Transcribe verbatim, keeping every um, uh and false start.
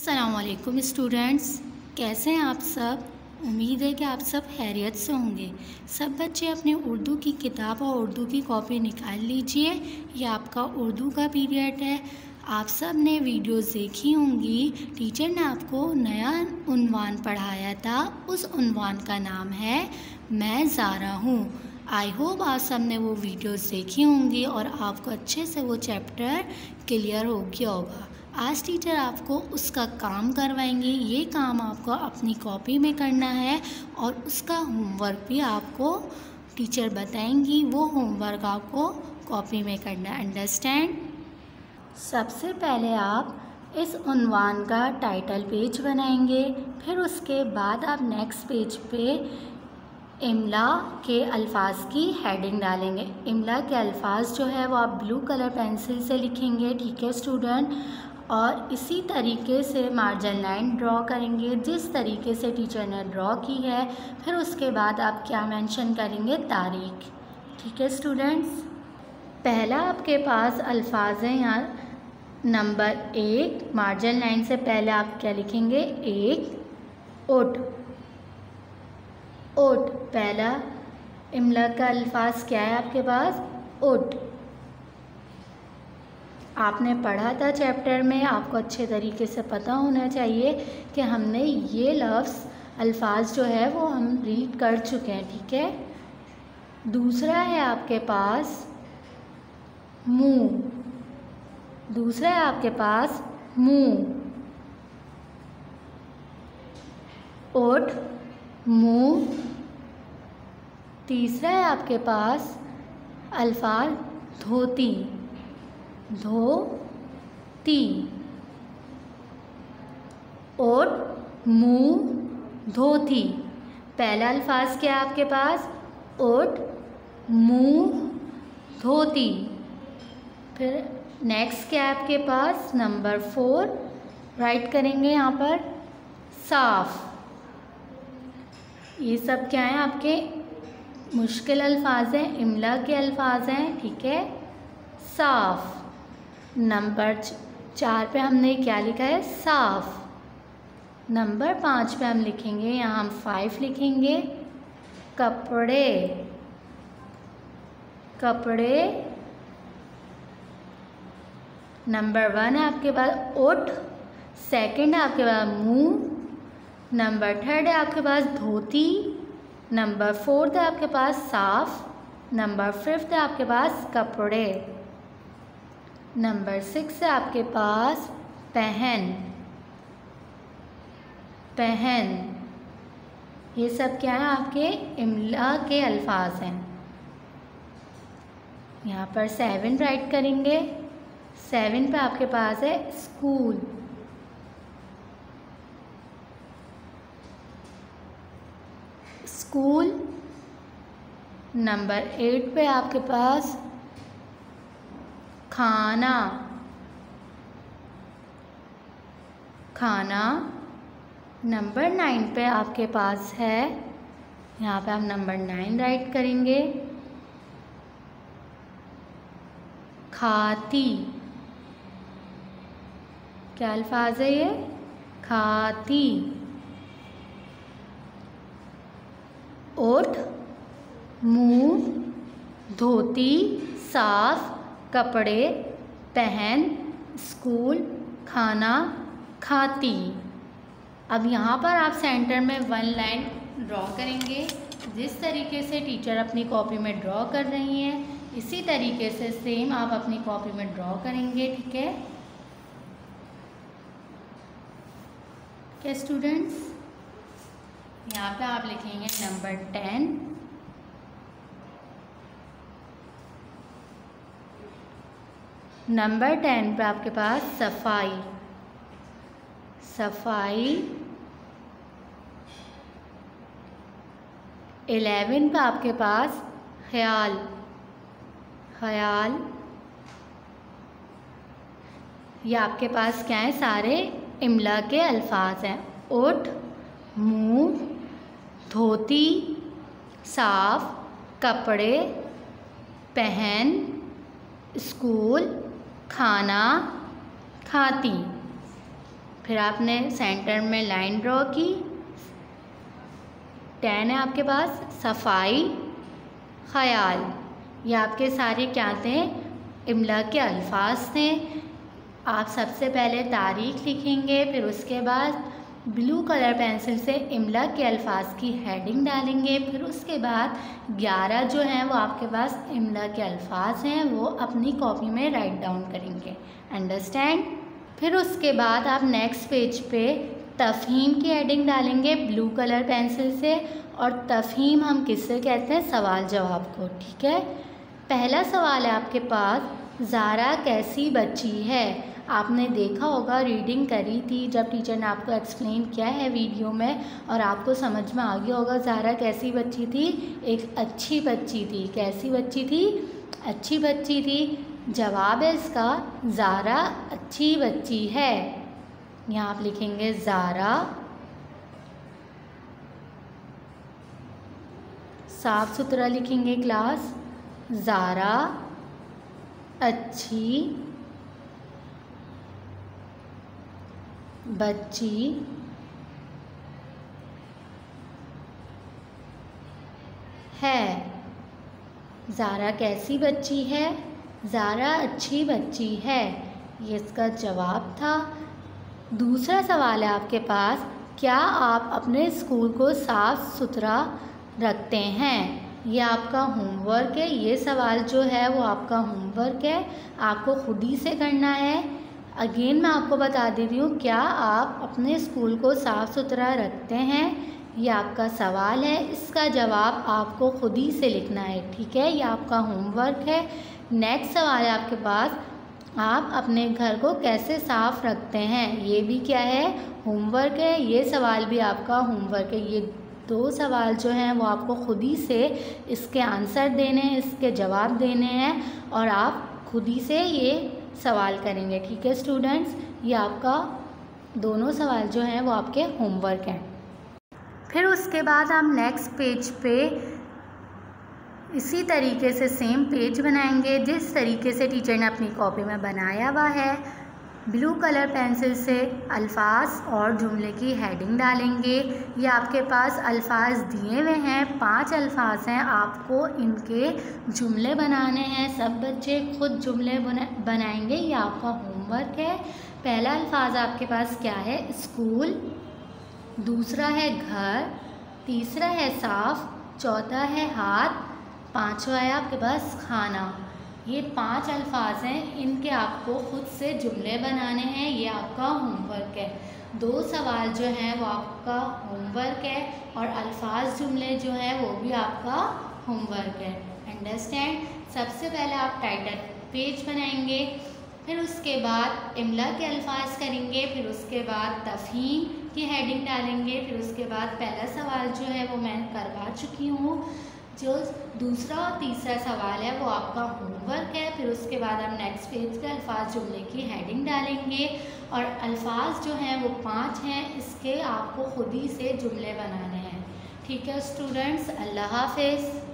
अस्सलामुअलैकुम स्टूडेंट्स, कैसे हैं आप सब। उम्मीद है कि आप सब खैरियत से होंगे। सब बच्चे अपने उर्दू की किताब और उर्दू की कॉपी निकाल लीजिए। ये आपका उर्दू का पीरियड है। आप सब ने वीडियोस देखी होंगी। टीचर ने आपको नया उन्वान पढ़ाया था। उस उन्वान का नाम है मैं ज़ारा हूँ। आई होप आप सब ने वो वीडियोस देखी होंगी और आपको अच्छे से वो चैप्टर क्लियर हो गया होगा। आज टीचर आपको उसका काम करवाएंगे। ये काम आपको अपनी कॉपी में करना है और उसका होमवर्क भी आपको टीचर बताएंगी। वो होमवर्क आपको कॉपी में करना है। अंडरस्टैंड। सबसे पहले आप इस उन्वान का टाइटल पेज बनाएंगे। फिर उसके बाद आप नेक्स्ट पेज पे इमला के अल्फाज की हेडिंग डालेंगे। इमला के अल्फाज जो है वो आप ब्लू कलर पेंसिल से लिखेंगे। ठीक है स्टूडेंट। और इसी तरीके से मार्जिन लाइन ड्रॉ करेंगे जिस तरीके से टीचर ने ड्रॉ की है। फिर उसके बाद आप क्या मेंशन करेंगे, तारीख। ठीक है स्टूडेंट्स। पहला आपके पास अल्फाज है यहाँ नंबर एक। मार्जिन लाइन से पहले आप क्या लिखेंगे, एक। ओट। ओट पहला इमला का अल्फाज क्या है आपके पास, ओट। आपने पढ़ा था चैप्टर में, आपको अच्छे तरीके से पता होना चाहिए कि हमने ये लफ्ज़ अल्फाज जो है वो हम रीड कर चुके हैं। ठीक है। दूसरा है आपके पास मुँह। दूसरा है आपके पास मुँह। ओठ, मुँह। तीसरा है आपके पास अल्फाज धोती। धोती। ओठ, मुँह, धोती। पहला अल्फाज क्या है आपके पास, ओठ, मुँह, धोती। फिर नेक्स्ट क्या है आपके पास, नंबर फोर राइट करेंगे यहाँ पर, साफ। ये सब क्या है आपके मुश्किल अल्फाज हैं, इमला के अल्फाज हैं। ठीक है। साफ। नंबर चार पे हमने क्या लिखा है, साफ। नंबर पाँच पे हम लिखेंगे, यहाँ हम फाइव लिखेंगे, कपड़े। कपड़े। नंबर वन है आपके पास ओठ। सेकंड है आपके पास मुँह। नंबर थर्ड है आपके पास धोती। नंबर फोर्थ है आपके पास साफ। नंबर फिफ्थ है आपके पास कपड़े। नंबर सिक्स है आपके पास पहन। पहन। ये सब क्या है आपके इमला के अल्फाज हैं। यहाँ पर सेवन राइट करेंगे। सेवन पे आपके पास है स्कूल। स्कूल। नंबर एट पे आपके पास खाना। खाना। नंबर नाइन पे आपके पास है, यहाँ पे आप नंबर नाइन राइट करेंगे, खाती। क्या अल्फाज है ये, खाती। ओठ, मुँह, धोती, साफ, कपड़े, पहन, स्कूल, खाना, खाती। अब यहाँ पर आप सेंटर में वन लाइन ड्रॉ करेंगे। जिस तरीके से टीचर अपनी कॉपी में ड्रॉ कर रही हैं इसी तरीके से सेम आप अपनी कॉपी में ड्रॉ करेंगे। ठीक है क्या स्टूडेंट्स। यहाँ पे आप लिखेंगे नंबर टेन। नंबर टेन पे आपके पास सफाई। सफाई। इलेवन पे आपके पास ख्याल। ख्याल। ये आपके पास क्या है, सारे इमला के अल्फाज हैं। ओठ, मुँह, धोती, साफ, कपड़े, पहन, स्कूल, खाना, खाती। फिर आपने सेंटर में लाइन ड्रॉ की। टेन है आपके पास सफाई ख्याल। ये आपके सारे क्या थे, इमला के अल्फाज थे। आप सबसे पहले तारीख लिखेंगे, फिर उसके बाद ब्लू कलर पेंसिल से इमला के अल्फाज की हेडिंग डालेंगे। फिर उसके बाद ग्यारह जो हैं वो आपके पास इमला के अल्फाज हैं, वो अपनी कॉपी में राइट डाउन करेंगे। अंडरस्टैंड। फिर उसके बाद आप नेक्स्ट पेज पे तफहीम की हेडिंग डालेंगे ब्लू कलर पेंसिल से। और तफहीम हम किससे कहते हैं, सवाल जवाब को। ठीक है, पहला सवाल है आपके पास, ज़ारा कैसी बच्ची है। आपने देखा होगा, रीडिंग करी थी जब टीचर ने आपको एक्सप्लेन किया है वीडियो में, और आपको समझ में आ गया होगा ज़ारा कैसी बच्ची थी, एक अच्छी बच्ची थी। कैसी बच्ची थी, अच्छी बच्ची थी। जवाब है इसका ज़ारा अच्छी बच्ची है। यहाँ आप लिखेंगे ज़ारा, साफ सुथरा लिखेंगे क्लास, ज़ारा अच्छी बच्ची है। ज़ारा कैसी बच्ची है, ज़ारा अच्छी बच्ची है। ये इसका जवाब था। दूसरा सवाल है आपके पास, क्या आप अपने स्कूल को साफ़ सुथरा रखते हैं। ये आपका होमवर्क है। ये सवाल जो है वो आपका होमवर्क है, आपको खुद ही से करना है। अगेन मैं आपको बता दे रही हूँ, क्या आप अपने स्कूल को साफ़ सुथरा रखते हैं, ये आपका सवाल है। इसका जवाब आपको खुद ही से लिखना है। ठीक है, ये आपका होमवर्क है। नेक्स्ट सवाल है आपके पास, आप अपने घर को कैसे साफ़ रखते हैं। ये भी क्या है, होमवर्क है। ये सवाल भी आपका होमवर्क है। ये दो सवाल जो हैं वो आपको खुद ही से इसके आंसर देने हैं, इसके जवाब देने हैं, और आप खुद ही से ये सवाल करेंगे। ठीक है स्टूडेंट्स, ये आपका दोनों सवाल जो हैं वो आपके होमवर्क हैं। फिर उसके बाद हम नेक्स्ट पेज पे इसी तरीके से सेम पेज बनाएंगे जिस तरीके से टीचर ने अपनी कॉपी में बनाया हुआ है। ब्लू कलर पेंसिल से अल्फाज और जुमले की हेडिंग डालेंगे। ये आपके पास अल्फाज दिए हुए हैं, पांच अल्फाज हैं, आपको इनके जुमले बनाने हैं। सब बच्चे खुद जुमले बनाएंगे, ये आपका होमवर्क है। पहला अल्फाज आपके पास क्या है, स्कूल। दूसरा है घर। तीसरा है साफ़। चौथा है हाथ। पांचवा है आपके पास खाना। ये पांच अल्फाज हैं, इनके आपको खुद से जुमले बनाने हैं। ये आपका होमवर्क है। दो सवाल जो हैं वो आपका होमवर्क है, और अल्फाज जुमले जो हैं वो भी आपका होमवर्क है। अंडरस्टैंड। सबसे पहले आप टाइटल पेज बनाएंगे, फिर उसके बाद इमला के अल्फाज करेंगे, फिर उसके बाद तफहीम की हेडिंग डालेंगे, फिर उसके बाद पहला सवाल जो है वो मैं करवा चुकी हूँ। जो दूसरा और तीसरा सवाल है वो आपका होमवर्क है। फिर उसके बाद हम नेक्स्ट पेज पे अल्फाज जुमले की हेडिंग डालेंगे, और अल्फाज जो हैं वो पांच हैं, इसके आपको खुद ही से जुमले बनाने हैं। ठीक है स्टूडेंट्स, अल्लाह हाफिज़।